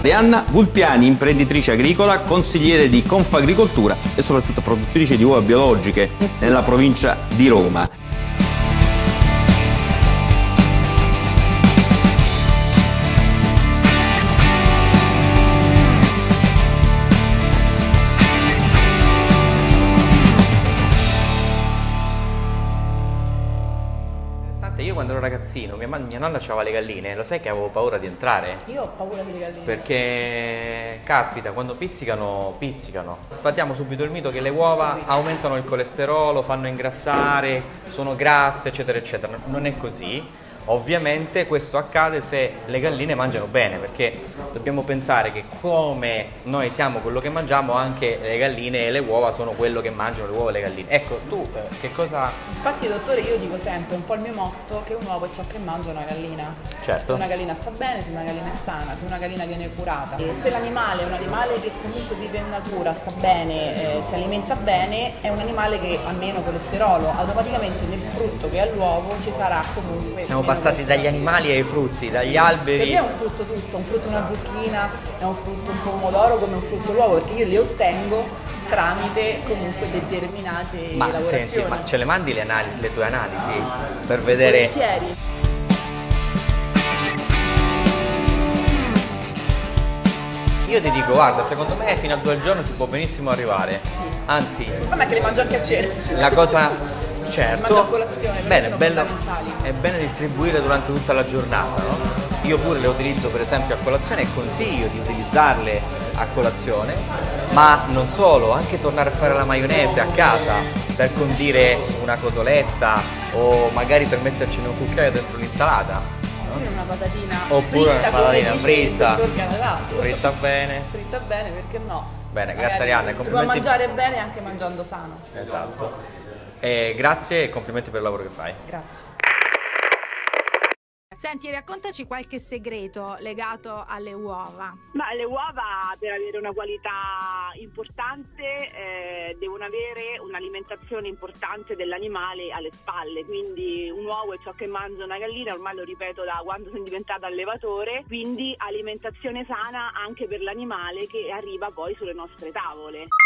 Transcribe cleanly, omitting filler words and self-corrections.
Anna Vulpiani, imprenditrice agricola, consigliere di Confagricoltura e soprattutto produttrice di uova biologiche nella provincia di Roma. Io quando ero ragazzino, mia nonna aveva le galline, lo sai che avevo paura di entrare? Io ho paura delle galline. Perché, caspita, quando pizzicano, pizzicano. Sfatiamo subito il mito che le uova aumentano il colesterolo, fanno ingrassare, sono grasse, eccetera, eccetera. Non è così. Ovviamente questo accade se le galline mangiano bene, perché dobbiamo pensare che come noi siamo quello che mangiamo, anche le galline e le uova sono quello che mangiano le uova e le galline. Ecco, tu che cosa... Infatti, dottore, io dico sempre, un po' il mio motto, che un uovo è ciò che mangia una gallina. Certo. Se una gallina sta bene, se una gallina è sana, se una gallina viene curata. E se l'animale è un animale che comunque vive in natura, sta bene, si alimenta bene, è un animale che ha meno colesterolo. Automaticamente nel frutto che ha l'uovo ci sarà comunque... Siamo passati dagli animali ai frutti, dagli alberi. Per me è un frutto tutto, un frutto una zucchina, è un frutto un pomodoro come un frutto l'uovo, perché io li ottengo tramite comunque determinate lavorazioni. Senti, ma ce le mandi le tue analisi per vedere? Volentieri. Io ti dico, guarda, secondo me fino a 2 al giorno si può benissimo arrivare. Sì. Anzi, Vabbè, che le mangio anche a cena. la cosa... Certo, mangio a colazione, bene, sono bello, fondamentali. è bene distribuire durante tutta la giornata, no? Io pure le utilizzo per esempio a colazione e consiglio di utilizzarle a colazione, ma non solo, anche tornare a fare la maionese a casa per condire una cotoletta o magari per metterci un cucchiaio dentro l'insalata. Oppure una patatina Oppure fritta, una patatina come fritta, dice il dottor Canalato. fritta bene. Fritta bene, perché no? Bene, Magari grazie Arianna. si può mangiare bene anche mangiando sano. Esatto. Grazie e complimenti per il lavoro che fai. Grazie. Senti, raccontaci qualche segreto legato alle uova. Ma le uova, per avere una qualità importante, devono avere un'alimentazione importante dell'animale alle spalle, quindi un uovo è ciò che mangia una gallina, ormai lo ripeto da quando sono diventata allevatore, quindi alimentazione sana anche per l'animale che arriva poi sulle nostre tavole.